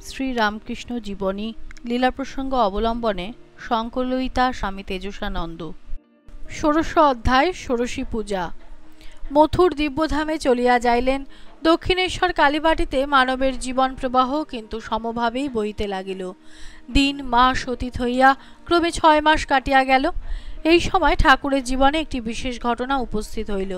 শ্রী রামকৃষ্ণ জীবনী লীলা প্রসঙ্গ অবলম্বনে সংকলিতা স্বামী তেজসানন্দ। ষোড়শ অধ্যায়। ষোড়শী পূজা। মথুর দিব্যধামে চলিয়া যাইলেন। দক্ষিণেশ্বর কালীবাটিতে মানবের জীবন প্রবাহ কিন্তু সমভাবেই বহিতে লাগিল। দিন মাস অতীত হইয়া ক্রমে 6 মাস কাটিয়া গেল। এই সময় ঠাকুরের জীবনে একটি বিশেষ ঘটনা উপস্থিত হইল।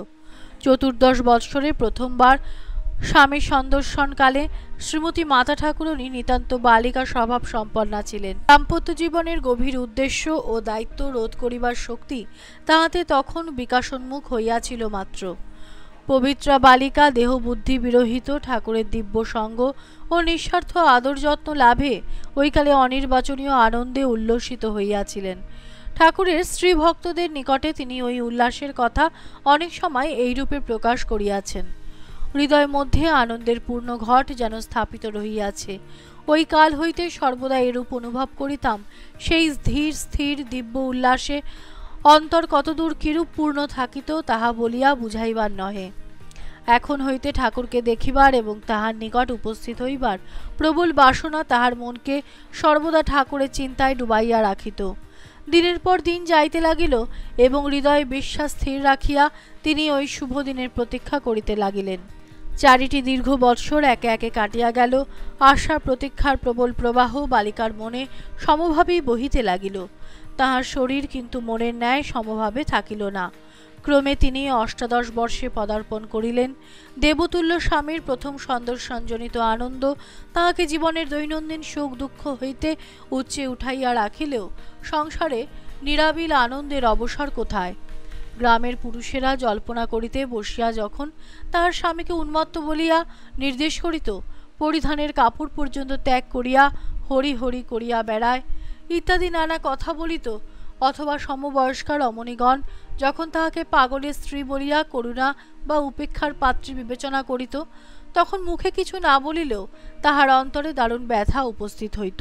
14 বৎসরে প্রথমবার স্বামী সন্দর্শনকালে শ্রীমতী মাতা ঠাকুরানী নিতান্ত বালিকা স্বভাব সম্পন্না ছিলেন। দাম্পত্য জীবনের গভীর উদ্দেশ্য ও দায়িত্ব রোধ করিবার শক্তি তাহাতে তখন বিকাশোন্মুখ হইয়াছিল মাত্র। পবিত্রা বালিকা দেহ বুদ্ধি বিরহিত ঠাকুরের দিব্য সঙ্গ ও নিঃস্বার্থ আদর যত্ন লাভে ওইকালে অনির্বাচনীয় আনন্দে উল্লসিত হইয়াছিলেন। ঠাকুরের স্ত্রী ভক্তদের নিকটে তিনি ওই উল্লাসের কথা অনেক সময় এইরূপে প্রকাশ করিয়াছেন। হৃদয় মধ্যে আনন্দের পূর্ণ ঘট যেন স্থাপিত রহিয়াছে। ওই কাল হইতে সর্বদা এরূপ অনুভব করিতাম। সেই ধীর স্থির দিব্য উল্লাসে অন্তর কতদূর কিরূপ পূর্ণ থাকিত তাহা বলিয়া বুঝাইবার নহে। এখন হইতে ঠাকুরকে দেখিবার এবং তাহার নিকট উপস্থিত হইবার প্রবল বাসনা তাহার মনকে সর্বদা ঠাকুরের চিন্তায় ডুবাইয়া রাখিত। দিনের পর দিন যাইতে লাগিল এবং হৃদয়ে বিশ্বাস স্থির রাখিয়া তিনি ওই শুভ দিনের প্রতীক্ষা করিতে লাগিলেন। 4টি দীর্ঘ বৎসর একে একে কাটিয়া গেল। আশা প্রতীক্ষার প্রবল প্রবাহ বালিকার মনে সমভাবেই বহিতে লাগিল। তাহার শরীর কিন্তু মনের ন্যায় সমভাবে থাকিল না। ক্রমে তিনি 18 বর্ষে পদার্পণ করিলেন। দেবতুল্য স্বামীর প্রথম সন্দর্শনজনিত আনন্দ তাহাকে জীবনের দৈনন্দিন সুখ দুঃখ হইতে উচ্চে উঠাইয়া রাখিলেও সংসারে নিরাবিল আনন্দের অবসর কোথায়? গ্রামের পুরুষেরা জল্পনা করিতে বসিয়া যখন তাহার স্বামীকে উন্মত্ত বলিয়া নির্দেশ করিত, পরিধানের কাপড় পর্যন্ত ত্যাগ করিয়া হরি হরি করিয়া বেড়ায় ইত্যাদি নানা কথা বলিত, অথবা সমবয়স্কা রমণীগণ যখন তাহাকে পাগলের স্ত্রী বলিয়া করুণা বা উপেক্ষার পাত্রী বিবেচনা করিত, তখন মুখে কিছু না বলিলেও তাহার অন্তরে দারুণ ব্যথা উপস্থিত হইত।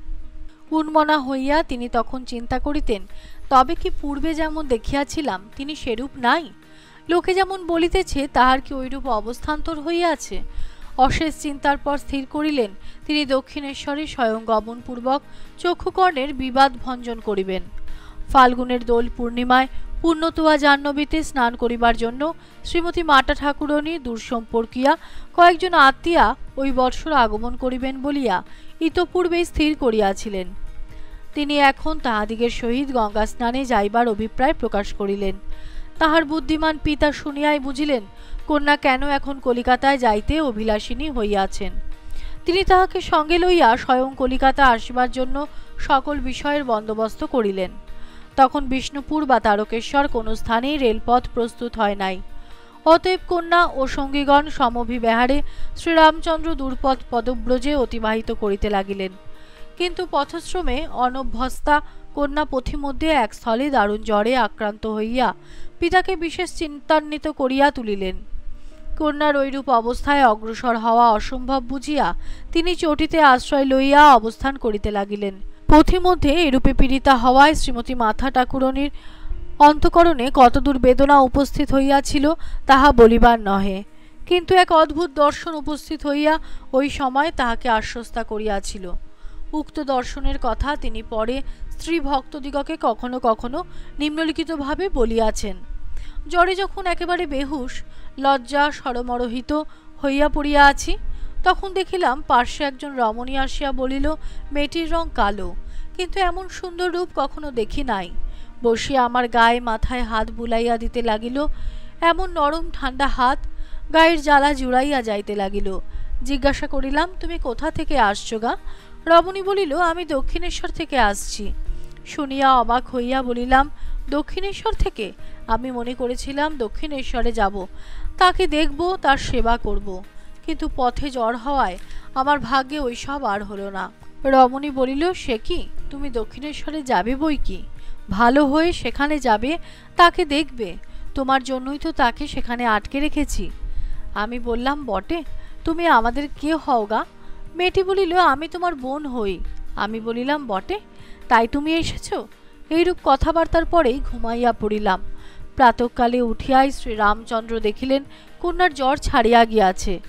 উন্মনা হইয়া তিনি তখন চিন্তা করিতেন, তবে কি পূর্বে যেমন দেখিয়াছিলাম তিনি সেরূপ নাই? লোকে যেমন বলিতেছে তাহার কি ওইরূপ অবস্থান্তর হইয়াছে? অশেষ চিন্তার পর স্থির করিলেন তিনি দক্ষিণেশ্বরে স্বয়ং গমনপূর্বক চক্ষুকর্ণের বিবাদ ভঞ্জন করিবেন। ফাল্গুনের দোল পূর্ণিমায় পুণ্যতুয়া জাহ্নবীতে স্নান করিবার জন্য শ্রীমতী মাতা ঠাকুরানী দূরসম্পর্কিয়া কয়েকজন আত্মীয়া ওই বৎসর আগমন করিবেন বলিয়া ইতপূর্বেই স্থির করিয়াছিলেন। তিনি এখন তাহাদিগের সহিত গঙ্গা স্নানে যাইবার অভিপ্রায় প্রকাশ করিলেন। তাহার বুদ্ধিমান পিতা শুনিয়াই বুঝিলেন কন্যা কেন এখন কলিকাতায় যাইতে অভিলাষিনী হইয়াছেন। তিনি তাহাকে সঙ্গে লইয়া স্বয়ং কলিকাতা আসিবার জন্য সকল বিষয়ের বন্দোবস্ত করিলেন। তখন বিষ্ণুপুর বা তারকেশ্বর কোন স্থানেই রেলপথ প্রস্তুত হয় নাই। অতএব কন্যা ও সঙ্গীগণ সমভিব্যাহারে শ্রীরামচন্দ্র দূরপথ পদব্রজে অতিবাহিত করিতে লাগিলেন। কিন্তু পথশ্রমে অনভ্যস্তা কন্যা পথিমধ্যে এক স্থলে দারুণ জ্বরে আক্রান্ত হইয়া পিতাকে বিশেষ চিন্তান্বিত করিয়া তুলিলেন। কন্যার ঐরূপ অবস্থায় অগ্রসর হওয়া অসম্ভব বুঝিয়া তিনি চটিতে আশ্রয় লইয়া অবস্থান করিতে লাগিলেন। পথিমধ্যে এরূপে পীড়িতা হওয়ায় শ্রীমতী মাতা ঠাকুরানীর অন্তঃকরণে কতদূর বেদনা উপস্থিত হইয়াছিল তাহা বলিবার নহে। কিন্তু এক অদ্ভুত দর্শন উপস্থিত হইয়া ওই সময় তাহাকে আশ্বস্ত করিয়াছিল। উক্ত দর্শনের কথা তিনি পরে স্ত্রী ভক্তদিগকে কখনো কখনো নিম্নলিখিতভাবে বলিয়াছেন। জ্বরে যখন একেবারে বেহুশ, লজ্জা সরমরহিত হইয়া পড়িয়া আছি, তখন দেখিলাম পার্শ্বে একজন রমণী আসিয়া বলিল, মেয়েটির রং কালো, কিন্তু এমন সুন্দর রূপ কখনো দেখি নাই। বসিয়া আমার গায়ে মাথায় হাত বুলাইয়া দিতে লাগিল। এমন নরম ঠান্ডা হাত গায়ের জ্বালা জুড়াইয়া যাইতে লাগিল। জিজ্ঞাসা করিলাম, তুমি কোথা থেকে আসছো গা? রমণী বলিল, আমি দক্ষিণেশ্বর থেকে আসছি। শুনিয়া অবাক হইয়া বলিলাম, দক্ষিণেশ্বর থেকে? আমি মনে করেছিলাম দক্ষিণেশ্বরে যাব, তাকে দেখব, তার সেবা করব, কিন্তু পথে জ্বর হওয়ায় আমার ভাগ্যে ওইসব আর হলো না। রমণী বলিল, সে কি, তুমি দক্ষিণেশ্বরে যাবে বই কি, ভালো হয়ে সেখানে যাবে, তাকে দেখবে, তোমার জন্যই তো তাকে সেখানে আটকে রেখেছি। আমি বললাম, বটে, তুমি আমাদের কে হও গা? মেয়েটি বলিল, আমি তোমার বোন হই। আমি বলিলাম, বটে, তাই তুমি এসেছ? এইরূপ কথাবার্তার পরেই ঘুমাইয়া পড়িলাম। প্রাতঃকালে উঠিয়াই শ্রীরামচন্দ্র দেখিলেন কন্যার জ্বর ছাড়িয়া গিয়াছে।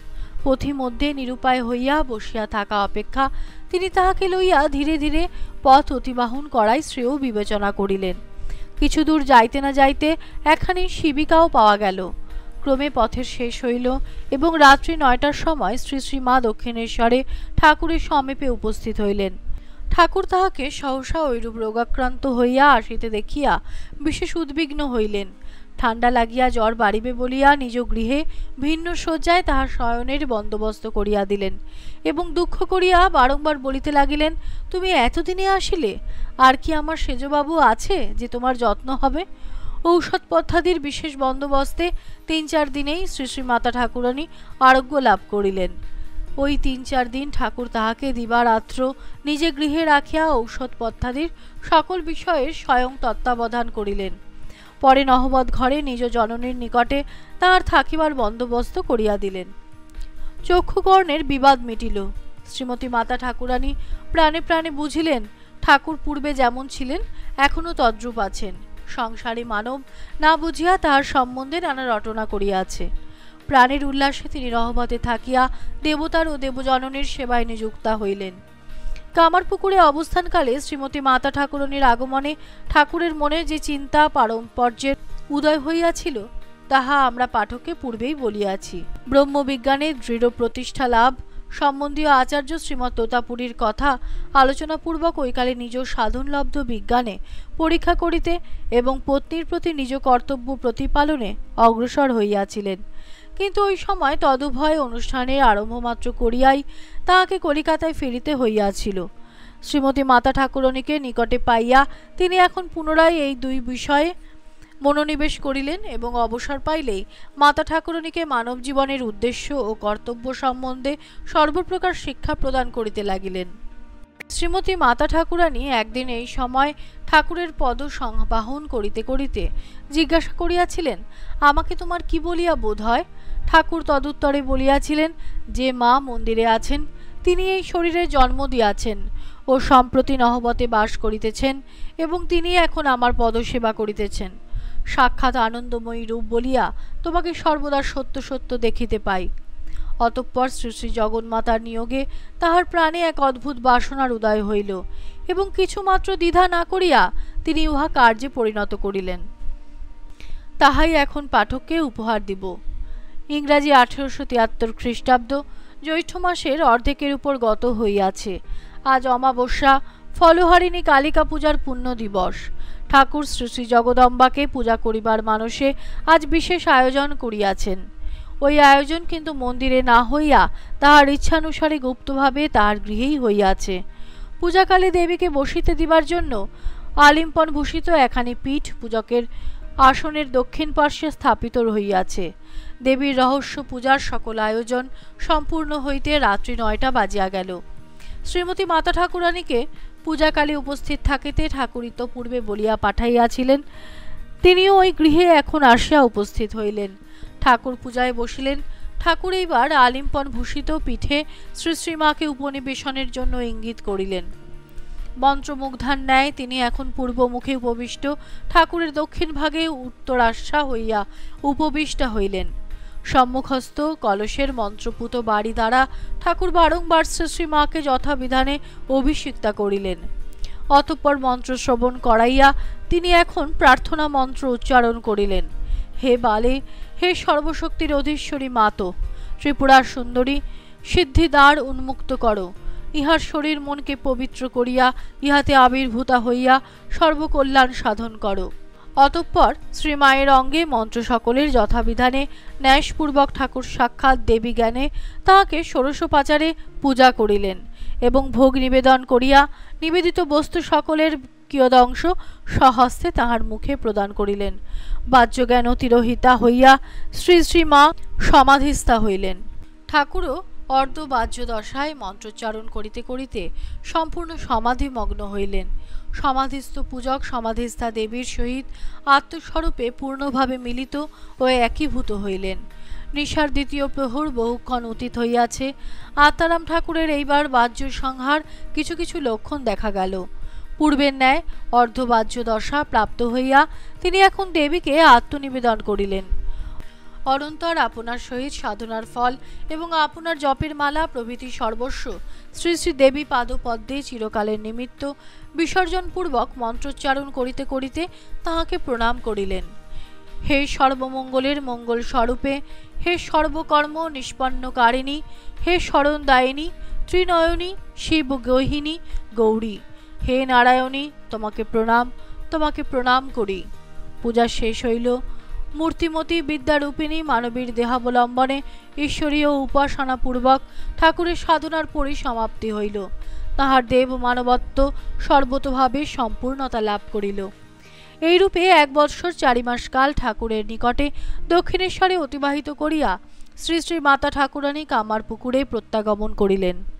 পথিমধ্যে নিরুপায় হইয়া বসিয়া থাকা অপেক্ষা তিনি তাহাকে লইয়া ধীরে ধীরে পথ অতিবাহন করাই শ্রেয় বিবেচনা করিলেন। কিছু দূর যাইতে না যাইতে একখানি শিবিকাও পাওয়া গেল। ক্রমে পথের শেষ হইল এবং রাত্রি ৯টার সময় শ্রী শ্রী মা দক্ষিণেশ্বরে ঠাকুরের সমীপে উপস্থিত হইলেন। ঠাকুর তাহাকে সহসা ঐরূপ রোগাক্রান্ত হইয়া আসিতে দেখিয়া বিশেষ উদ্বিগ্ন হইলেন। ঠান্ডা লাগিয়া জ্বর বাড়িবে বলিয়া নিজ গৃহে ভিন্ন শয্যায় তাহার শয়নের বন্দোবস্ত করিয়া দিলেন এবং দুঃখ করিয়া বারংবার বলিতে লাগিলেন, তুমি এতদিনে আসিলে, আর কি আমার সেজবাবু আছে যে তোমার যত্ন হবে? ঔষধপথ্যাদির বিশেষ বন্দোবস্তে ৩-৪ দিনেই শ্রী শ্রী মাতা ঠাকুরানী আরোগ্য লাভ করিলেন। ওই ৩-৪ দিন ঠাকুর তাহাকে দিবারাত্র নিজে গৃহে রাখিয়া ঔষধপথ্যাদির সকল বিষয়ে স্বয়ং তত্ত্বাবধান করিলেন। পরে নহবত ঘরে নিজ জননীর নিকটে তাহার থাকিবার বন্দোবস্ত করিয়া দিলেন। চক্ষুকর্ণের বিবাদ মিটিল। শ্রীমতী মাতা ঠাকুরানী প্রাণে প্রাণে বুঝিলেন ঠাকুর পূর্বে যেমন ছিলেন এখনও তদ্রূপ আছেন। সংসারী মানব না বুঝিয়া তাহার সম্বন্ধে নানা রটনা করিয়াছে। প্রাণের উল্লাসে তিনি নহবতে থাকিয়া দেবতার ও দেবজননীর সেবায় নিযুক্তা হইলেন। কামারপুকুরে অবস্থানকালে শ্রীমতী মাতা ঠাকুরানীর আগমনে ঠাকুরের মনে যে চিন্তা পারম্পর্যের উদয় হইয়াছিল তাহা আমরা পাঠকে পূর্বেই বলিয়াছি। ব্রহ্মবিজ্ঞানে দৃঢ় প্রতিষ্ঠা লাভ সম্বন্ধীয় আচার্য শ্রীমৎ তোতাপুরীর কথা আলোচনাপূর্বক ওইকালে নিজ সাধনলব্ধ বিজ্ঞানে পরীক্ষা করিতে এবং পত্নীর প্রতি নিজ কর্তব্য প্রতিপালনে অগ্রসর হইয়াছিলেন। কিন্তু ওই সময় তদুভয় অনুষ্ঠানের আরম্ভমাত্র করিয়াই তাহাকে কলিকাতায় ফিরিতে হইয়াছিল। শ্রীমতী মাতা ঠাকুরানীকে নিকটে পাইয়া তিনি এখন পুনরায় এই দুই বিষয়ে মনোনিবেশ করিলেন এবং অবসর পাইলেই মাতা ঠাকুরানীকে মানব জীবনের উদ্দেশ্য ও কর্তব্য সম্বন্ধে সর্বপ্রকার শিক্ষা প্রদান করিতে লাগিলেন। শ্রীমতী মাতা ঠাকুরানী একদিন এই সময় ঠাকুরের পদ সংবাহন করিতে করিতে জিজ্ঞাসা করিয়াছিলেন, আমাকে তোমার কি বলিয়া বোধ হয়? ঠাকুর তদুত্তরে বলিয়াছিলেন যে মা মন্দিরে আছেন তিনি এই শরীরে জন্ম দিয়াছেন ও সম্প্রতি নহবতে বাস করিতেছেন এবং তিনি এখন আমার পদসেবা করিতেছেন। সাক্ষাৎ আনন্দময়ী রূপ বলিয়া তোমাকে সর্বদা সত্য সত্য দেখিতে পাই। অতঃপর শ্রী শ্রী জগন্মাতার নিয়োগে তাহার প্রাণে এক অদ্ভুত বাসনার উদয় হইল এবং কিছুমাত্র দ্বিধা না করিয়া তিনি উহা কার্যে পরিণত করিলেন। তাহাই এখন পাঠককে উপহার দিব। ইংরাজি 1873 খ্রিস্টাব্দ জ্যৈষ্ঠ মাসের অর্ধেকের উপর গত হইয়াছে। আজ অমাবস্যা, ফলহারিণী কালিকা পূজার পুণ্য দিবস। ঠাকুর শ্রী শ্রী জগদম্বাকে পূজা করিবার মানসে আজ বিশেষ আয়োজন করিয়াছেন। ওই আয়োজন কিন্তু মন্দিরে না হইয়া তাহার ইচ্ছানুসারে গুপ্তভাবে তাহার গৃহেই হইয়াছে। পূজাকালে দেবীকে বসিতে দিবার জন্য আলিম্পন ভূষিত একখানি পীঠ পূজকের আসনের দক্ষিণ পার্শ্বে স্থাপিত রহিয়াছে। দেবীর রহস্য পূজার সকল আয়োজন সম্পূর্ণ হইতে রাত্রি ৯টা বাজিয়া গেল। শ্রীমতী মাতা ঠাকুরানীকে পূজাকালে উপস্থিত থাকিতে ঠাকুর ইতঃপূর্বে বলিয়া পাঠাইয়াছিলেন। তিনিও ওই গৃহে এখন আসিয়া উপস্থিত হইলেন। ঠাকুর পূজায় বসিলেন। ঠাকুর এইবার আলিম্পন ভূষিত পীঠে শ্রী শ্রীমাকে উপনিবেশনের জন্য ইঙ্গিত করিলেন। মন্ত্রমুগ্ধার ন্যায় তিনি এখন পূর্বমুখে উপবিষ্ট ঠাকুরের দক্ষিণ ভাগে উত্তরাশা হইয়া উপবিষ্ট হইলেন। সম্মুখস্থ কলসের মন্ত্রপুত বাড়ি দ্বারা ঠাকুর বারংবার শ্রী শ্রীমাকে যথাবিধানে অভিষিক্তা করিলেন। অতঃপর মন্ত্র শ্রবণ করাইয়া তিনি এখন প্রার্থনা মন্ত্র উচ্চারণ করিলেন। হে বালে, হে সর্বশক্তির অধীশ্বরী মাতো, ত্রিপুরার সুন্দরী, সিদ্ধিদ্বার উন্মুক্ত করো। ইহার শরীর মনকে পবিত্র করিয়া ইহাতে আবির্ভূতা হইয়া সর্বকল্যাণ সাধন করো। অতঃপর শ্রীমায়ের অঙ্গে মন্ত্র সকলের যথাবিধানে ন্যাসপূর্বক ঠাকুর সাক্ষাৎ দেবী জ্ঞানে তাহাকে ষোড়শোপাচারে পূজা করিলেন এবং ভোগ নিবেদন করিয়া নিবেদিত বস্তু সকলের কিয়দংশ স্বহস্তে তাহার মুখে প্রদান করিলেন। বাহ্যজ্ঞান তিরোহিতা হইয়া শ্রী শ্রীমা সমাধিস্থা হইলেন। ঠাকুরও অর্ধবাহ্য দশায় মন্ত্রোচ্চারণ করিতে করিতে সম্পূর্ণ সমাধিমগ্ন হইলেন। সমাধিস্থ পূজক সমাধিস্থা দেবীর সহিত আত্মস্বরূপে পূর্ণভাবে মিলিত ও একীভূত হইলেন। নিশার দ্বিতীয় প্রহর বহুক্ষণ অতীত হইয়াছে। আত্মারাম ঠাকুরের এইবার বাহ্য সংহার কিছু কিছু লক্ষণ দেখা গেল। পূর্বের ন্যায় অর্ধবাহ্য দশা প্রাপ্ত হইয়া তিনি এখন দেবীকে আত্মনিবেদন করিলেন। অনন্তর আপনার সহিত সাধনার ফল এবং আপনার জপের মালা প্রভৃতি সর্বস্ব শ্রী শ্রী দেবী পাদপদ্মে চিরকালের নিমিত্ত বিসর্জনপূর্বক মন্ত্রোচ্চারণ করিতে করিতে তাহাকে প্রণাম করিলেন। হে সর্বমঙ্গলের মঙ্গল স্বরূপে, হে সর্বকর্ম নিষ্পন্নকারিণী, হে শরণদায়িনী, ত্রিনয়নী, শিব গহিনী গৌরী, হে নারায়ণী, তোমাকে প্রণাম করি। পূজা শেষ হইল। মূর্তিমতী বিদ্যারূপিণী মানবীর দেহাবলম্বনে ঈশ্বরীয় উপাসনাপূর্বক ঠাকুরের সাধনার পরিসমাপ্তি হইল। তাহার দেব মানবত্ব সর্বতোভাবে সম্পূর্ণতা লাভ করিল। এইরূপে 1 বৎসর 4 মাস কাল ঠাকুরের নিকটে দক্ষিণেশ্বরে অতিবাহিত করিয়া শ্রী শ্রী মাতা ঠাকুরানী কামারপুকুরে প্রত্যাগমন করিলেন।